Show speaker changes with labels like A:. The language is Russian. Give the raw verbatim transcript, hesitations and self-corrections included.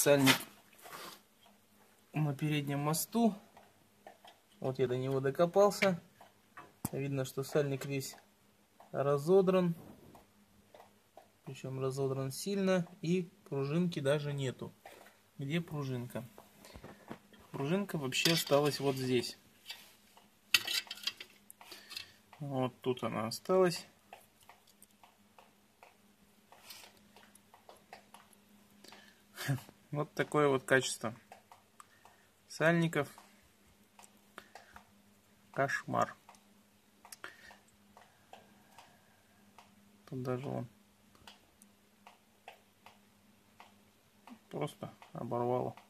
A: сальник на переднем мосту. Вот я до него докопался. Видно, что сальник весь разодран. Причем разодран сильно. И пружинки даже нету. Где пружинка? Пружинка вообще осталась вот здесь. Вот тут она осталась. Вот такое вот качество сальников. Кошмар. Тут даже он просто оборвало.